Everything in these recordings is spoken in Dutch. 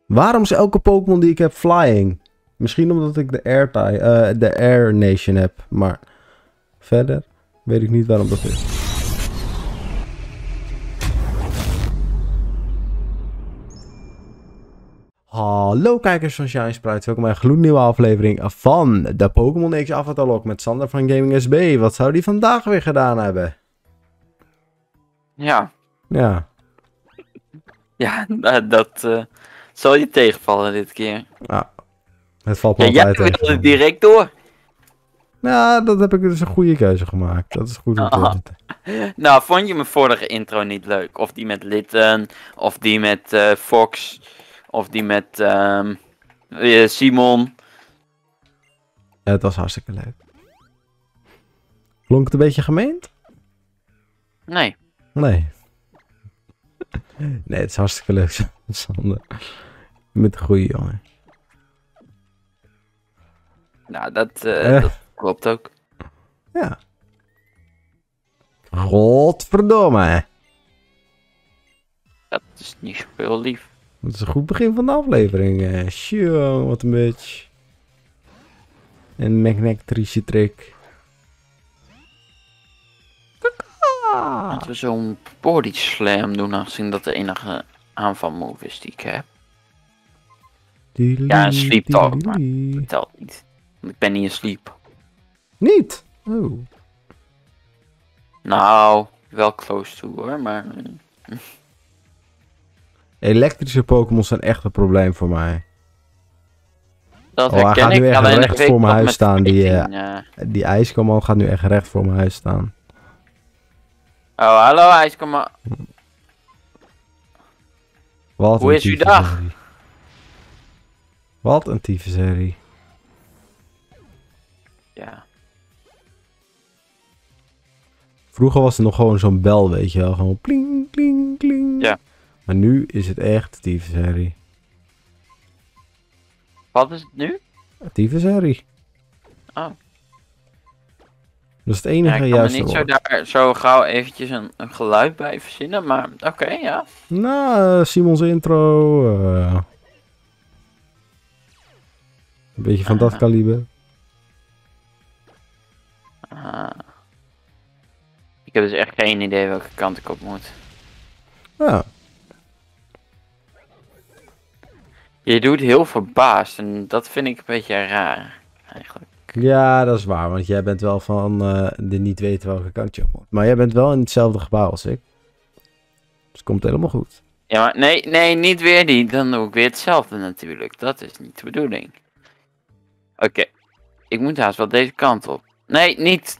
Waarom is elke Pokémon die ik heb flying? Misschien omdat ik de Air Nation heb. Maar verder weet ik niet waarom dat is. Hallo kijkers van Shine Sprite, welkom bij een gloednieuwe aflevering van de Pokémon X Avatar Log met Sander van Gaming SB. Wat zou die vandaag weer gedaan hebben? Ja. Ja. Ja, dat zal je tegenvallen dit keer. Ja, het valt me Ja, jij altijd tegen. wilde direct door. Ja, dat heb ik dus een goede keuze gemaakt. Dat is goed om te weten. Nou, vond je mijn vorige intro niet leuk? Of die met Litten, of die met Fox, of die met Simon. Ja, het was hartstikke leuk. Klonk het een beetje gemeend? Nee. Nee. Nee, het is hartstikke leuk, Sander. Je bent een goeie jongen. Nou, dat klopt ook. Ja. Godverdomme. Dat is niet zo heel lief. Dat is een goed begin van de aflevering. Tjoe, wat een bitch. Een magnetische trick. Laten we zo'n body slam doen, aangezien dat de enige aanvalmove is die ik heb. Ja, een sleep talk, maar dat telt niet. Want ik ben niet in sleep. Niet? Oh. Nou, wel close to hoor, maar... Elektrische Pokémon zijn echt een probleem voor mij. Dat hij herken gaat nu ik, echt alleen recht ik weet voor mijn wat huis met staan. fighting, Die ijskoman gaat nu echt recht voor mijn huis staan. Oh, hallo ijskoman. Wat Hoe een is uw tyfusherrie. dag? Wat een tyfusherrie. Ja. Vroeger was er nog gewoon zo'n bel, weet je wel. Gewoon pling, pling, pling. Ja. Maar nu is het echt tyfusherrie. Wat is het nu? Tyfusherrie. Oh. Dat is het Ja, enige ik kan me juiste niet woord. daar zo gauw eventjes een geluid bij verzinnen, maar oké, ja. Nou, Simons intro. Een beetje van dat kaliber. Ik heb dus echt geen idee welke kant ik op moet. Ja. Je doet heel verbaasd en dat vind ik een beetje raar, eigenlijk. Ja, dat is waar. Want jij bent wel van de niet weten welke kant je op moet. Maar jij bent wel in hetzelfde gebouw als ik. Dus het komt helemaal goed. Ja, maar nee, niet weer die. Dan doe ik weer hetzelfde natuurlijk. Dat is niet de bedoeling. Oké. Ik moet haast wel deze kant op. Nee, niet.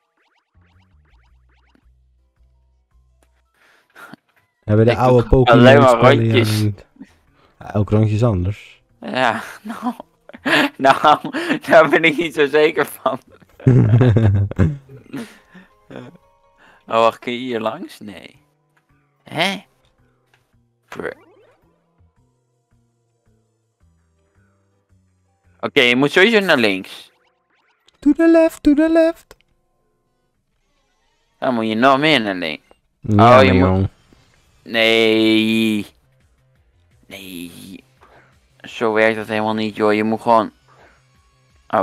Hebben de Ik oude doe Pokémon alleen maar spellen rondjes. hier niet? Ja, elk rondje is anders. Ja, nou. Nou, daar ben ik niet zo zeker van. Oh, wacht, kun je hier langs? Nee. Hè? Oké, je moet sowieso naar links. To the left, to the left. Dan moet je nog meer naar links. Ja, Oh, je maar moet- jong. Nee. Nee. Zo werkt dat helemaal niet, joh. Je moet gewoon... Oh.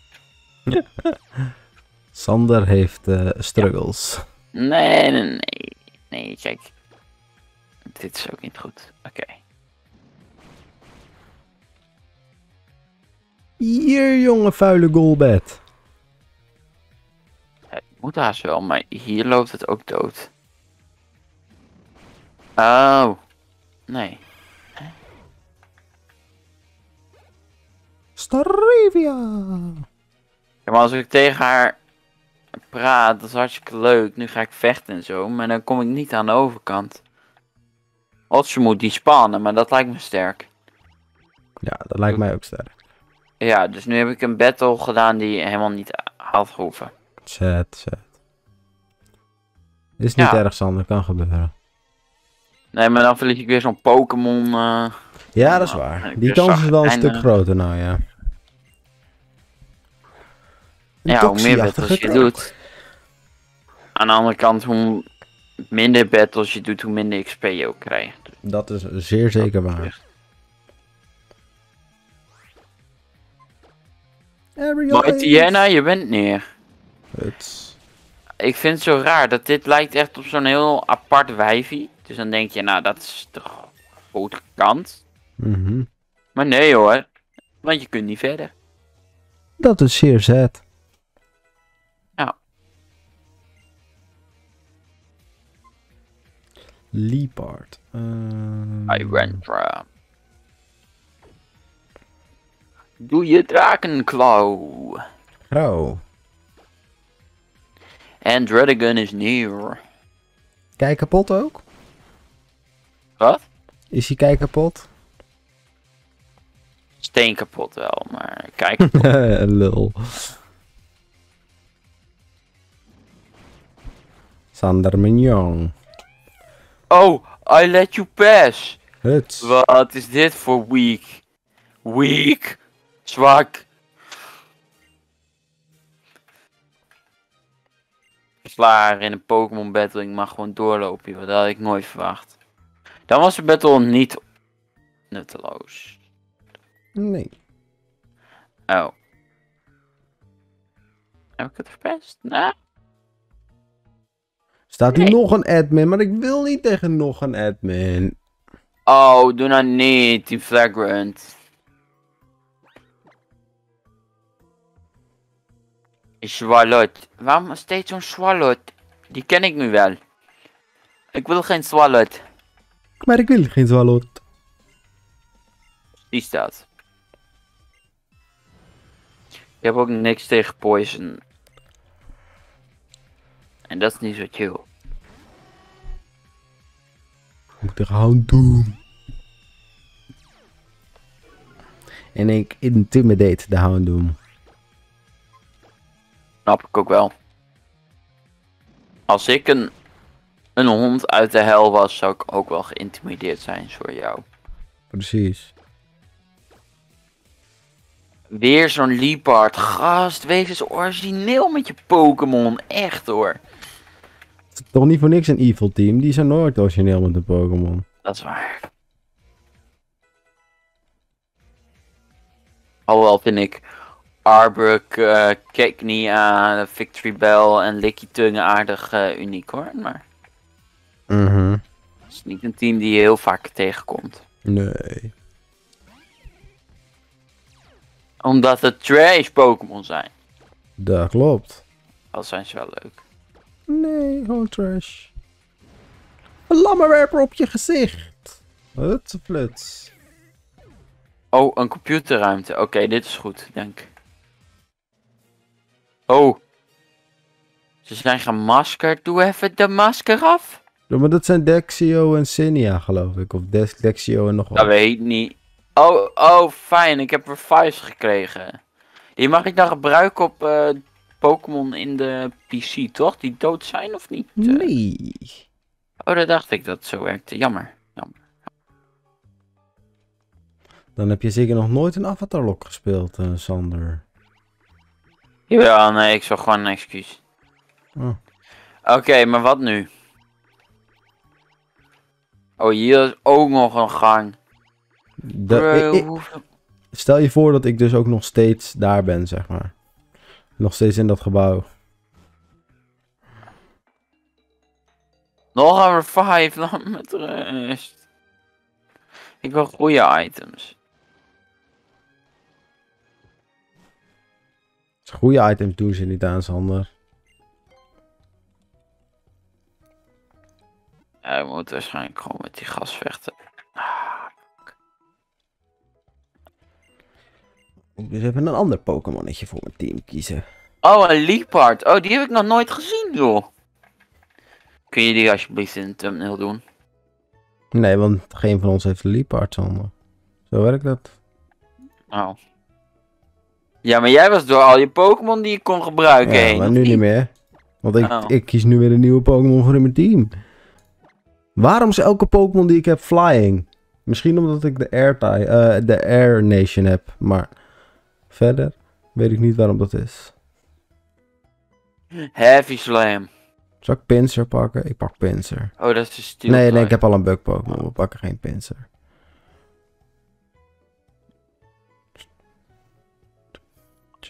Sander heeft struggles. Nee. Nee, kijk. Dit is ook niet goed. Oké. Hier, jonge vuile Golbat. Het moet haast wel, maar hier loopt het ook dood. Oh. Nee. Starivia. Ja, maar als ik tegen haar praat, dat is hartstikke leuk. Nu ga ik vechten en zo, maar dan kom ik niet aan de overkant. Of ze moet die spannen, maar dat lijkt me sterk. Ja, dat lijkt mij ook sterk. Ja, dus nu heb ik een battle gedaan die helemaal niet had gehoeven. Zet. Is niet Ja. erg, Sander. Kan gebeuren. Nee, maar dan verlies ik weer zo'n Pokémon. Ja, dat is Nou, waar. ik Die ben kans is wel een zagrijnig. stuk groter nou, ja. Een Ja, hoe meer toxie-achtige battles je trap. doet. Aan de andere kant, hoe minder battles je doet, hoe minder XP je ook krijgt. Dat is zeer zeker waar. Aerial Mighty Ace. Anna, je bent neer. Huts. Ik vind het zo raar dat dit lijkt echt op zo'n heel apart wijfie. Dus dan denk je, nou dat is toch goed kant. Mhm. Maar nee hoor, want je kunt niet verder. Dat is zeer zet. Ja. Leopard. Irentra. Doe je drakenklauw. Grauw. En Dredigan is neer. Kijk kapot ook? Wat? Is die kijk kapot? Steen kapot wel, maar kijk. Lul. Sander Mignon. Oh, I let you pass. Huts. Wat is dit voor weak? Weak. Zwak. Slaar in een Pokémon battle, ik mag gewoon doorlopen, joh. Dat had ik nooit verwacht. Dan was de battle niet nutteloos. Nee. Oh. Heb ik het verpest? Nou. Staat hier Nee. nog een admin, maar ik wil niet tegen nog een admin. Oh, doe nou niet, die Flagrant. Swalot. Waarom steeds zo'n Swalot? Die ken ik nu wel. Ik wil geen Swalot. Maar ik wil geen Zwalot. Die staat. Ik heb ook niks tegen Poison. En dat is niet zo chill. Moet er gewoon doen. En ik intimidate de Houndoom. Snap ik ook wel. Als ik een hond uit de hel was, zou ik ook wel geïntimideerd zijn door jou. Precies. Weer zo'n Leopard. Gast, wees eens origineel met je Pokémon. Echt hoor. Het is toch niet voor niks een evil team. Die zijn nooit origineel met een Pokémon. Dat is waar. Alhoewel vind ik Arbok, Keknia, Victory Bell en Lickitung aardig uniek hoor. Maar het is niet een team die je heel vaak tegenkomt. Nee. Omdat het trash Pokémon zijn. Dat klopt. Dat zijn ze wel leuk. Nee, gewoon trash. Een lammenwerper op je gezicht. Hutsefluts. Oh, een computerruimte. Oké, dit is goed, denk ik. Oh. Ze zijn gemaskerd. Doe even de masker af. Ja, maar dat zijn Dexio en Cinia, geloof ik. Of Dexio en nog wat. Dat weet ik niet. Oh, fijn. Ik heb revives gekregen. Die mag ik dan gebruiken op Pokémon in de PC, toch? Die dood zijn of niet? Nee. Oh, dat dacht ik dat het zo werkte. Jammer. Dan heb je zeker nog nooit een Avatarlock gespeeld, Sander. Jawel, nee, ik zag gewoon een excuus. Oh. Oké, maar wat nu? Oh, hier is ook nog een gang. Stel je voor dat ik dus ook nog steeds daar ben, zeg maar. Nog steeds in dat gebouw. Nog een revive, laat met rust. Ik wil goede items. Goede items doen ze niet aan, Sander. Ja, ik moet waarschijnlijk gewoon met die gas vechten. Ik dus even een ander Pokémonnetje voor mijn team kiezen. Oh, een Leopard. Oh, die heb ik nog nooit gezien, joh. Kun je die alsjeblieft in de thumbnail doen? Nee, want geen van ons heeft een Leopard, Sander. Zo werkt dat. Oh. Ja, maar jij was door al je Pokémon die je kon gebruiken Ja, heen. maar of nu niet meer. Want Oh. ik kies nu weer een nieuwe Pokémon voor in mijn team. Waarom is elke Pokémon die ik heb flying? Misschien omdat ik de Air Nation heb, maar verder weet ik niet waarom dat is. Heavy Slam. Zal ik Pinsir pakken? Ik pak Pinsir. Oh, dat is een steel Nee, type. ik heb al een bug Pokémon. We pakken geen Pinsir.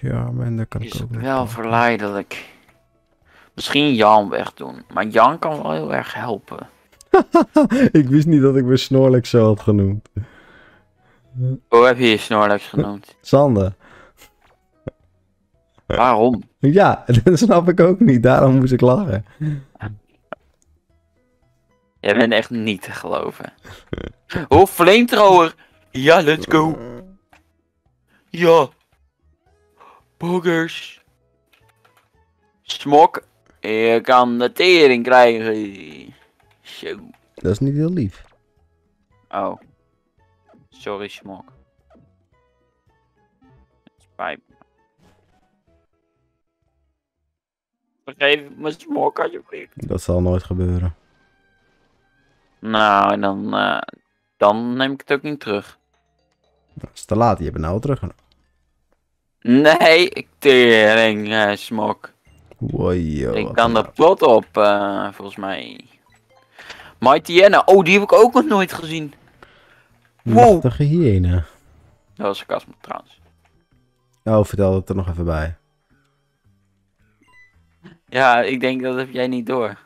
Ja, maar dat kan ik Is ook niet. wel verleidelijk. Misschien Jan wegdoen. Maar Jan kan wel heel erg helpen. Ik wist niet dat ik me Snorlax zo had genoemd. Hoe heb je je Snorlax genoemd? Sander. Waarom? Ja, dat snap ik ook niet. Daarom moest ik lachen. Jij bent echt niet te geloven. Oh, flamethrower! Ja, let's go! Ja! Boogers! Smok! Je kan de tering krijgen. Zo. Dat is niet heel lief. Oh. Sorry, Smok. Spijt me. Vergeef me, Smok, alsjeblieft. Dat zal nooit gebeuren. Nou, en dan neem ik het ook niet terug. Dat is te laat. Je hebt het nou al teruggenomen. Nee, ik tering, Smok. Wojo, Ik wat kan een- er plot op, volgens mij. Mighty Anna, oh, die heb ik ook nog nooit gezien. Wow. Machtige hyena. Dat was sarcasme trouwens. Oh, vertel het er nog even bij. Ja, ik denk dat heb jij niet door.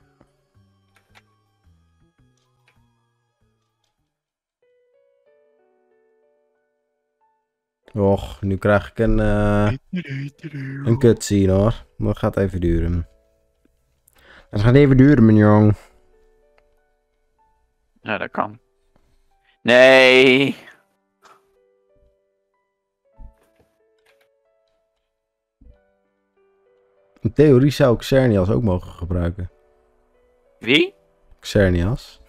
Och, nu krijg ik een cutscene hoor. Dat gaat even duren. Dat gaat even duren, mijn jong. Ja, dat kan. Nee. In theorie zou ik Xerneas ook mogen gebruiken. Wie? Xerneas.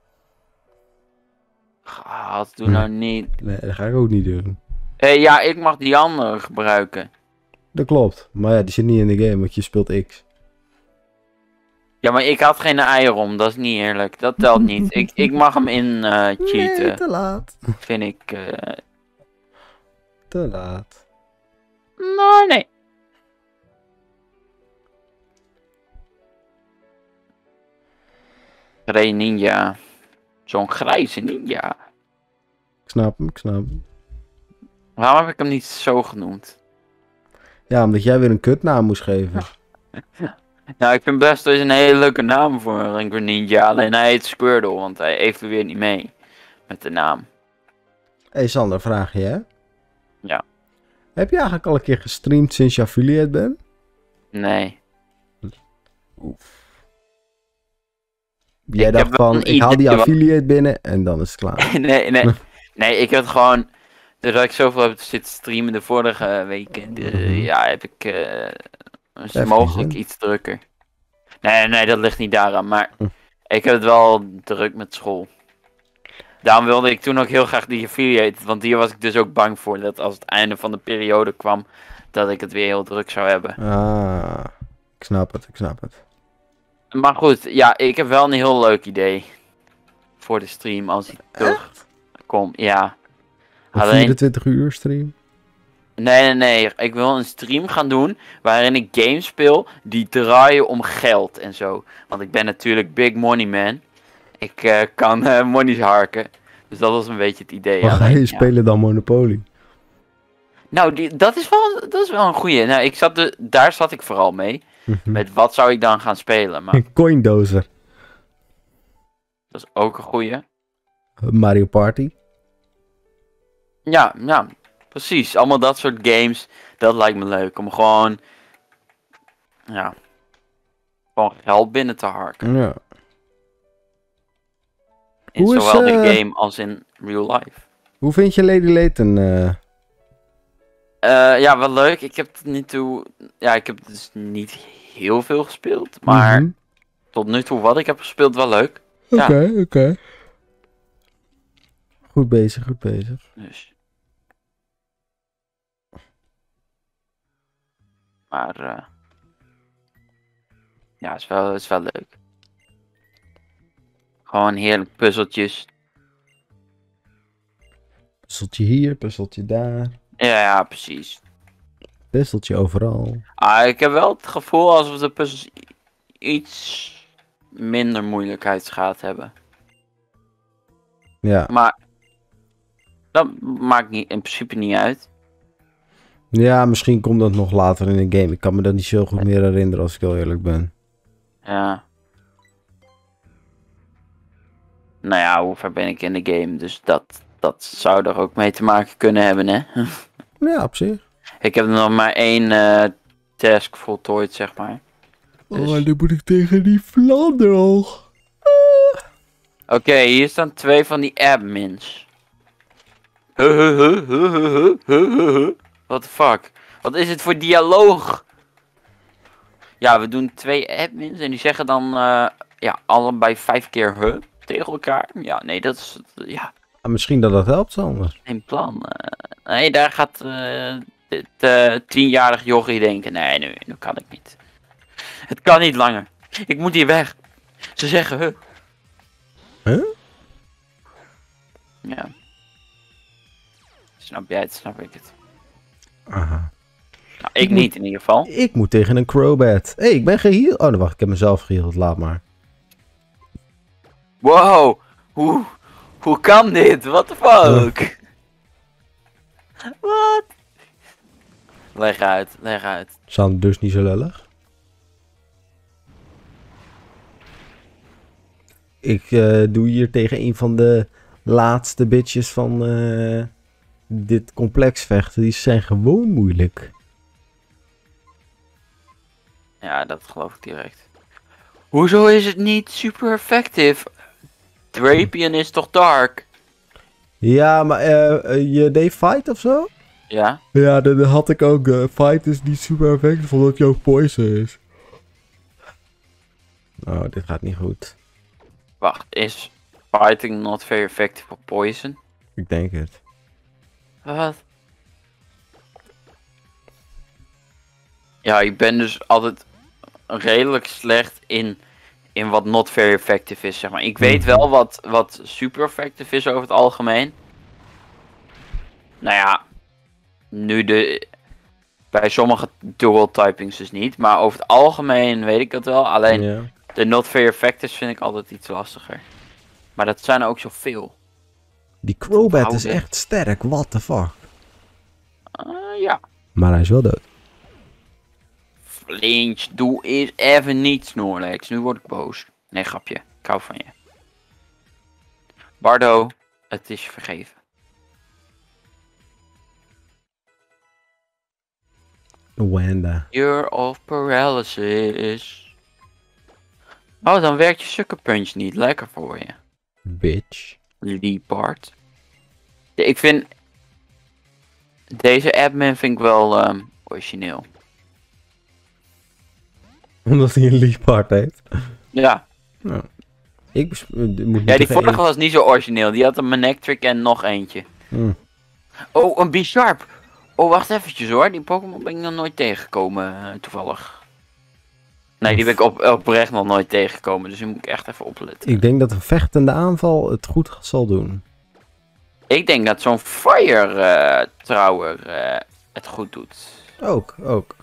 God, doe nou niet. Nee, dat ga ik ook niet doen. Ja, ik mag die andere gebruiken. Dat klopt. Maar ja, die zit niet in de game, want je speelt X. Ja, maar ik had geen eieren, dat is niet eerlijk. Dat telt niet. Ik mag hem in cheaten, Nee, te laat. vind ik. Te laat. Nou, nee. Grey Ninja. Zo'n grijze ninja. Ik snap hem, ik snap hem. Waarom heb ik hem niet zo genoemd? Ja, omdat jij weer een kutnaam moest geven. Nou, ik vind best wel eens een hele leuke naam voor een Greninja. Alleen hij heet Squirtle, want hij evolueert niet mee met de naam. Hey Sander, vraag je hè? Ja. Heb je eigenlijk al een keer gestreamd sinds je affiliate bent? Nee. Jij Ik dacht heb wel van, een ik haal die idee wat- affiliate binnen en dan is het klaar. Nee, ik heb het gewoon... Doordat ik zoveel heb zitten streamen de vorige weken, ja, heb ik is Heeft mogelijk geen iets drukker. Nee, dat ligt niet daaraan, maar Hm. ik heb het wel druk met school. Daarom wilde ik toen ook heel graag die affiliate, want hier was ik dus ook bang voor dat als het einde van de periode kwam, dat ik het weer heel druk zou hebben. Ah, ik snap het, ik snap het. Maar goed, ja, ik heb wel een heel leuk idee voor de stream als hij terugkomt. Ja. Een Alleen, 24 uur stream? nee, ik wil een stream gaan doen waarin ik games speel die draaien om geld en zo. Want ik ben natuurlijk big money man. Ik kan monies harken. Dus dat was een beetje het idee. Maar ga Alleen, je ja. spelen dan Monopoly? Nou, dat is wel een goeie. Nou, daar zat ik vooral mee. Mhm. Met wat zou ik dan gaan spelen? Maar Een coindozer. dat is ook een goeie. Mario Party. Ja, precies. Allemaal dat soort games. Dat lijkt me leuk. Om gewoon... Ja. Gewoon geld binnen te harken. Ja. In Hoe is, zowel de game als in real life. Hoe vind je Lady Layton? Ja, wel leuk. Ik heb het niet toe... Ja, ik heb dus niet heel veel gespeeld. Maar Mhm. tot nu toe wat ik heb gespeeld wel leuk. Ja. Oké. Goed bezig, goed bezig. Dus. Maar... ja, het is wel leuk. Gewoon heerlijk puzzeltjes. Puzzeltje hier, puzzeltje daar. Ja, precies. Puzzeltje overal. Ik heb wel het gevoel alsof de puzzels iets minder moeilijkheidsgraad hebben. Ja. Maar dat maakt niet, in principe niet uit. Ja, misschien komt dat nog later in de game. Ik kan me dat niet zo goed meer herinneren als ik heel eerlijk ben. Ja. Nou ja, hoe ver ben ik in de game? Dus dat zou er ook mee te maken kunnen hebben, hè? Ja, op zich. Ik heb nog maar één task voltooid, zeg maar. Dus... Oh, dan moet ik tegen die Flanderhoog. Oké, hier staan 2 van die admins. What the fuck? Wat is het voor dialoog? Ja, we doen 2 admins en die zeggen dan ja, allebei 5 keer tegen elkaar. Ja, nee, dat is ja, Misschien dat helpt anders. geen plan. Nee, daar gaat dit 10-jarig jochie denken. Nee, nu kan ik niet. Het kan niet langer. Ik moet hier weg. Ze zeggen Huh? Ja. Snap jij het, snap ik het. Aha. Nou, ik niet in ieder geval. Ik moet tegen een Crobat. Hé, ik ben geheeld. Oh, wacht, ik heb mezelf geheeld. Laat maar. Wow, hoe kan dit? What the fuck? Wat? Leg uit, leg uit. Zijn dus niet zo lullig. Ik doe hier tegen een van de laatste bitches van dit complex vechten. Die zijn gewoon moeilijk. Ja, dat geloof ik direct. Hoezo is het niet super effectief? Drapion is toch dark? Ja, maar je deed fight of zo? Ja? Ja, dat had ik ook. Fight is niet super effectief omdat je ook poison is. Oh, dit gaat niet goed. Wacht, is fighting not very effective op poison? Ik denk het. Wat? Ja, ik ben dus altijd redelijk slecht in wat not very effective is, zeg maar. Ik weet wel wat super effective is over het algemeen. Nou ja, bij sommige dual typings dus niet, maar over het algemeen weet ik het wel. Alleen Ja. de not very effectives vind ik altijd iets lastiger. Maar dat zijn er ook zoveel. Die Crobat is Onthouden. echt sterk. What the fuck. Ja. Maar hij is wel dood. Flinch, doe eens even niet, Snorlax. Nu word ik boos. Nee, grapje. Ik hou van je. Bardo, het is je vergeven. Wanda. Year of Paralysis. Oh, dan werkt je Sucker Punch niet. Lekker voor je. Bitch. Leopard. Ja, ik vind... Deze admin vind ik wel origineel. Omdat hij een liefhart heeft. Ja. Nou. Ik moet Ja, die vorige was niet zo origineel. Die had een Manectric en nog eentje. Oh, een B-Sharp. Oh, wacht eventjes hoor. Die Pokémon ben ik nog nooit tegengekomen, toevallig. Nee, die ben ik oprecht nog nooit tegengekomen. Dus die moet ik echt even opletten. Ik denk dat een vechtende aanval het goed zal doen. Ik denk dat zo'n Fire Trouwer het goed doet. Ook.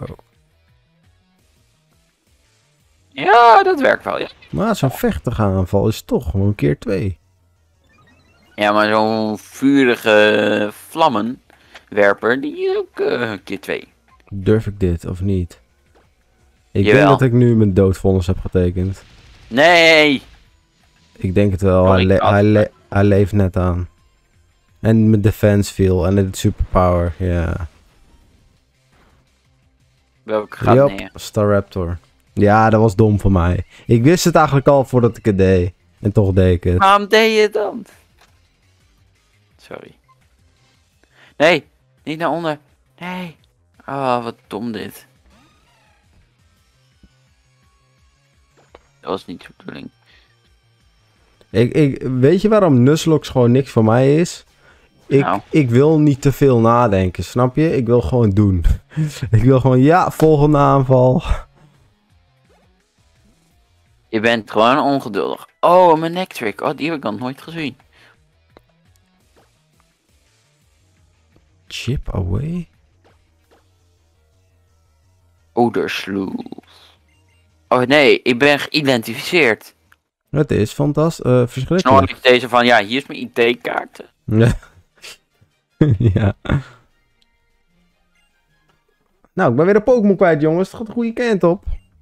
Ja, dat werkt wel, ja. Maar zo'n vechtige aanval is toch gewoon keer 2. Ja, maar zo'n vurige vlammenwerper, die is ook keer 2. Durf ik dit of niet? Ik Jawel. denk dat ik nu mijn doodvonnis heb getekend. Nee! Ik denk het wel. Sorry, Hij leeft net aan. En mijn defense viel. En het superpower. Ja. Welke gaat Yup, neer? Staraptor. Ja, dat was dom van mij. Ik wist het eigenlijk al voordat ik het deed. En toch deed ik het. Waarom deed je het dan? Sorry. Nee, niet naar onder. Nee. Oh, wat dom dit. Dat was niet de bedoeling. Weet je waarom Nuzlocke gewoon niks voor mij is? Nou. Ik wil niet te veel nadenken, snap je? Ik wil gewoon doen. Ik wil gewoon, ja, volgende aanval. Je bent gewoon ongeduldig. Oh, een Manectric. Oh, die heb ik nog nooit gezien. Chip away? Odersloef. Oh nee, ik ben geïdentificeerd. Het is fantastisch. Verschrikkelijk. Snorlax deze van, ja, hier is mijn ID-kaart. Ja. Ja. Nou, ik ben weer een Pokémon kwijt, jongens. Het gaat de goede kant op.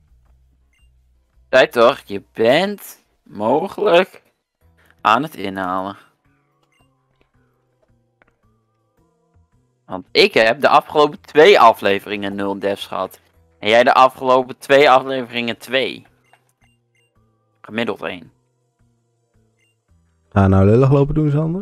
Kijk toch, je bent mogelijk aan het inhalen. Want ik heb de afgelopen 2 afleveringen 0 devs gehad. En jij de afgelopen 2 afleveringen 2. Gemiddeld 1. Ga nou lullig lopen doen, Sander?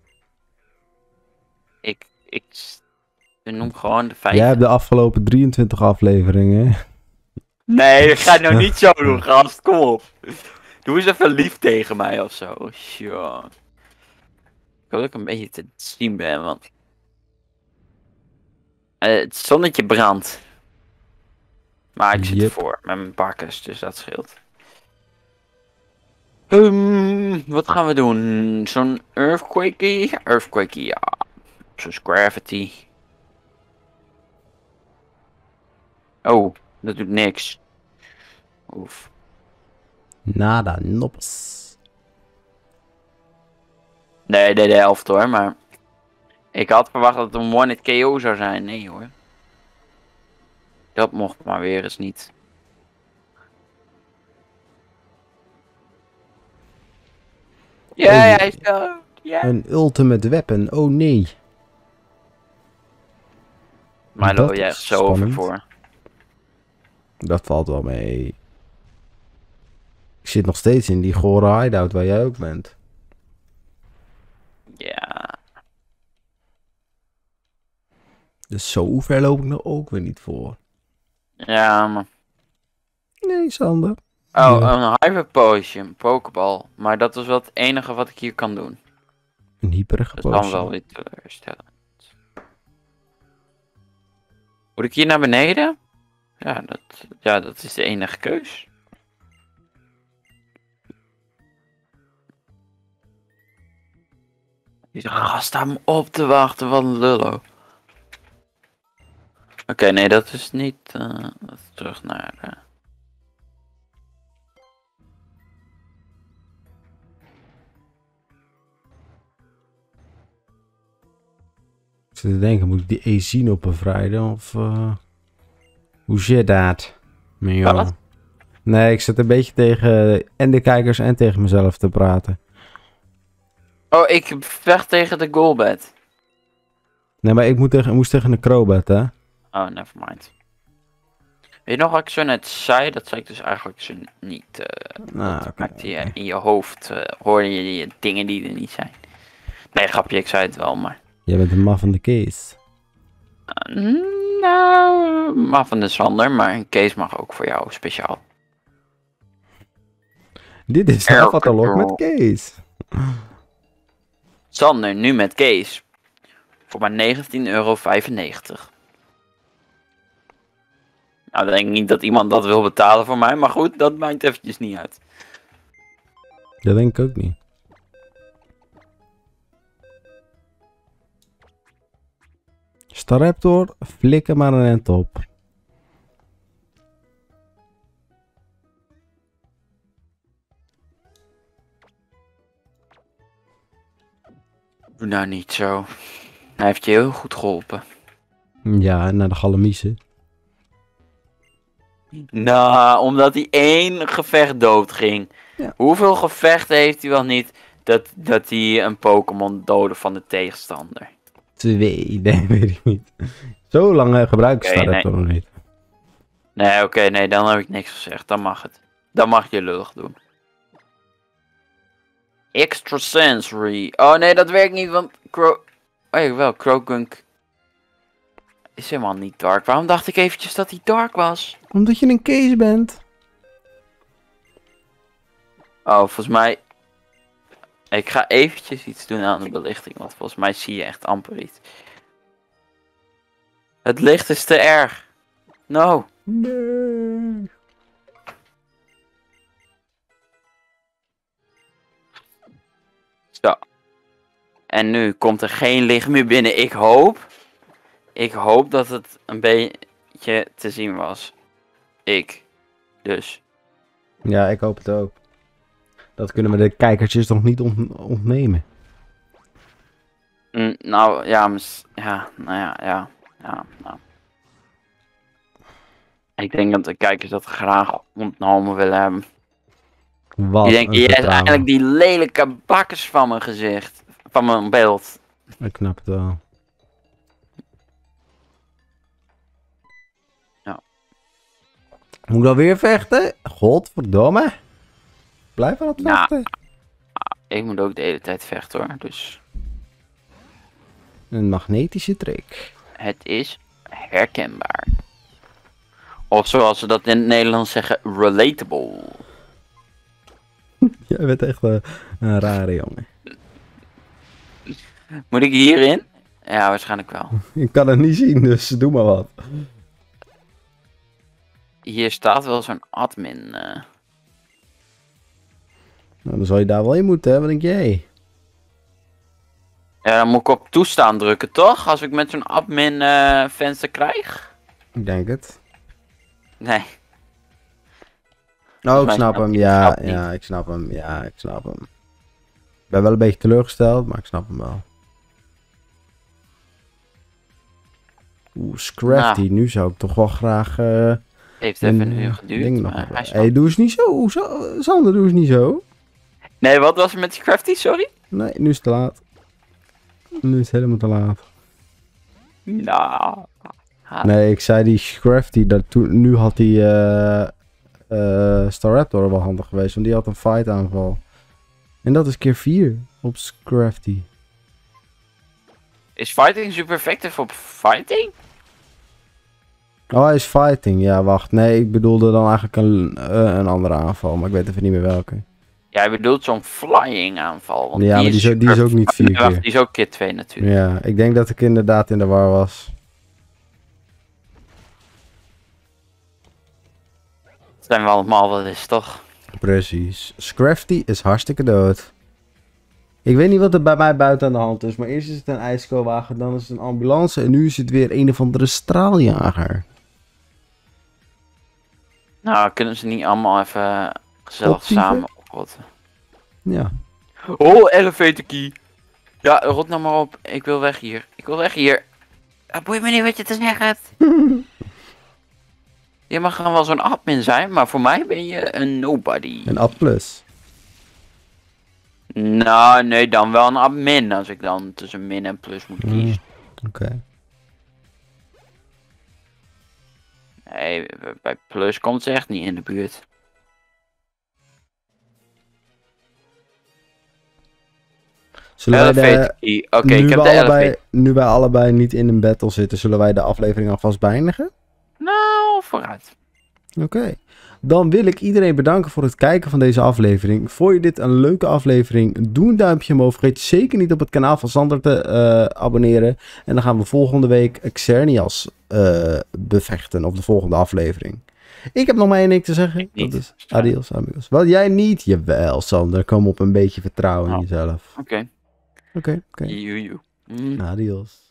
Ik noem gewoon de 5. Jij hebt de afgelopen 23 afleveringen. Nee, dat ga je nou niet zo doen, gast. Kom op. Doe eens even lief tegen mij of zo. Sure. Ik hoop dat ik een beetje te zien ben, want... het zonnetje brandt. Maar ik zit Yep. ervoor met mijn bakkers, dus dat scheelt. Wat gaan we doen? Zo'n earthquakey? Earthquakey, ja. Zo'n gravity. Oh, dat doet niks. Oef. Nada, nops. Nee, de helft hoor, maar... Ik had verwacht dat het een one-hit KO zou zijn. Nee hoor. Dat mocht maar weer eens niet. Ja, Oh, hij is dood. Ja. Een ultimate weapon, oh nee. Maar Dat loop jij is echt zo over spannend. voor. Dat valt wel mee. Ik zit nog steeds in die gore hideout waar jij ook bent. Ja. Dus zo ver loop ik er ook weer niet voor. Ja, maar... Nee, Sander. Oh, Ja. een Hyper Potion, Pokeball. Maar dat is wel het enige wat ik hier kan doen. Een hyperige Dat is dan potion. wel weer teleurstellend. Moet ik hier naar beneden? Ja, dat is de enige keus. Deze gast staat me op te wachten, wat een lullo. Oké, nee, dat is niet... dat is terug naar... Ik zit te denken, moet ik die Ezino bevrijden of... Hoe zit dat? Maar joh. Wat? Nee, ik zit een beetje tegen en de kijkers en tegen mezelf te praten. Oh, ik vecht tegen de Golbat. Nee, maar ik moest tegen een Crobat, hè? Oh, nevermind. Weet je nog wat ik zo net zei? Dat zei ik dus eigenlijk zo niet. Nou, dat oké, maakte je oké. in je hoofd, hoorde je dingen die er niet zijn. Nee, grapje, ik zei het wel, maar... Jij bent een maffende Kees. Nou, maar van de Sander, maar een case mag ook voor jou speciaal. Dit is Air een catalog control. met Kees. Sander, nu met case. Voor maar €19,95. Nou, dan denk ik niet dat iemand dat wil betalen voor mij, maar goed, dat maakt eventjes niet uit. Dat denk ik ook niet. Staraptor, flikker maar een end op. Doe nou niet zo. Hij heeft je heel goed geholpen. Ja, naar de Galamiezen. Nou, omdat hij 1 gevecht dood ging. Ja. Hoeveel gevechten heeft hij wel niet dat hij een Pokémon doodde van de tegenstander? 2, nee, weet ik niet. Zo lang gebruik ik Oké, Staraptor nog niet. Nee, oké, nee, dan heb ik niks gezegd. Dan mag het. Dan mag je lullig doen. Extra sensory. Oh nee, dat werkt niet, want oh ja, wel, Croagunk is helemaal niet dark. Waarom dacht ik eventjes dat hij dark was? Omdat je een Kees bent. Oh, volgens mij... Ik ga eventjes iets doen aan de belichting, want volgens mij zie je echt amper iets. Het licht is te erg. No. Nee. Zo. En nu komt er geen licht meer binnen. Ik hoop dat het een beetje te zien was. Dus. Ja, ik hoop het ook. Dat kunnen we de kijkertjes nog niet ontnemen. Nou, ja, ja, nou. Ik denk dat de kijkers dat graag ontnomen willen hebben. Wat Die denken, een jij is vertrouwen. eigenlijk die lelijke bakkers van mijn gezicht. Van mijn beeld. Ik snap het wel. Ja. Moet ik dan weer vechten? Godverdomme. Blijf aan het Ja. vechten. Ik moet ook de hele tijd vechten hoor. Dus Een magnetische trick. het is herkenbaar. Of zoals ze dat in het Nederlands zeggen, relatable. Jij bent echt een rare jongen. Moet ik hierin? Ja, waarschijnlijk wel. Ik kan het niet zien, dus doe maar wat. Hier staat wel zo'n admin. Nou, dan zal je daar wel in moeten, hè? Wat denk jij? Ja, dan moet ik op toestaan drukken, toch? Als ik met zo'n admin venster krijg? Ik denk het. Nee. Oh, ik mij snap snap hem. je- Ja, snap niet. ja, ik snap hem. Ja, ik snap hem. Ik ben wel een beetje teleurgesteld, maar ik snap hem wel. Oeh, Scrafty. Nou. Nu zou ik toch wel graag... Heeft een, even een uur geduurd. ding nog Maar hebben. hij is Hey, doe eens niet zo. Sander, doe eens niet zo. Nee, wat was er met die crafty? Sorry? Nee, nu is het te laat. Nu is het helemaal te laat. Nou. Nee, ik zei die Scrafty, nu had die Staraptor wel handig geweest, want die had een fight aanval. En dat is keer 4 op Scrafty. Is fighting super effectief op fighting? Oh, hij is fighting. Ja, wacht. Nee, ik bedoelde dan eigenlijk een andere aanval, maar ik weet even niet meer welke. Ja, je bedoelt zo'n flying aanval. Want Ja, maar die is ook niet 4 Nee, wacht, keer. die is ook keer 2 natuurlijk. Ja, ik denk dat ik inderdaad in de war was. Dat zijn we allemaal wel eens, toch? Precies. Scrafty is hartstikke dood. Ik weet niet wat er bij mij buiten aan de hand is, maar eerst is het een ijskoolwagen, dan is het een ambulance en nu is het weer een of andere straaljager. Nou, kunnen ze niet allemaal even gezellig Optieven? samen oprotten? Ja. Oh, elevator key. Ja, rot nou maar op. Ik wil weg hier. Ik wil weg hier. Boeit me niet wat je te zeggen hebt. Je mag gewoon wel zo'n admin zijn, maar voor mij ben je een nobody. Een A+. Nou, nee, dan wel een admin als ik dan tussen min en plus moet kiezen. Oké. Nee, bij plus komt ze echt niet in de buurt. Zullen wij Elevator de, key. Oké, ik heb de elevator. nu wij allebei niet in een battle zitten, zullen wij de aflevering alvast beëindigen? Nou, vooruit. Oké. Dan wil ik iedereen bedanken voor het kijken van deze aflevering. Vond je dit een leuke aflevering? Doe een duimpje omhoog. Vergeet zeker niet op het kanaal van Sander te abonneren. En dan gaan we volgende week Xerneas bevechten op de volgende aflevering. Ik heb nog maar één ding te zeggen. Ik niet. Dat is adios amigos. Wel, jij niet? Jawel, Sander. Kom op een beetje vertrouwen in Oh. jezelf. Oké. Oké. You. Mm. Adios.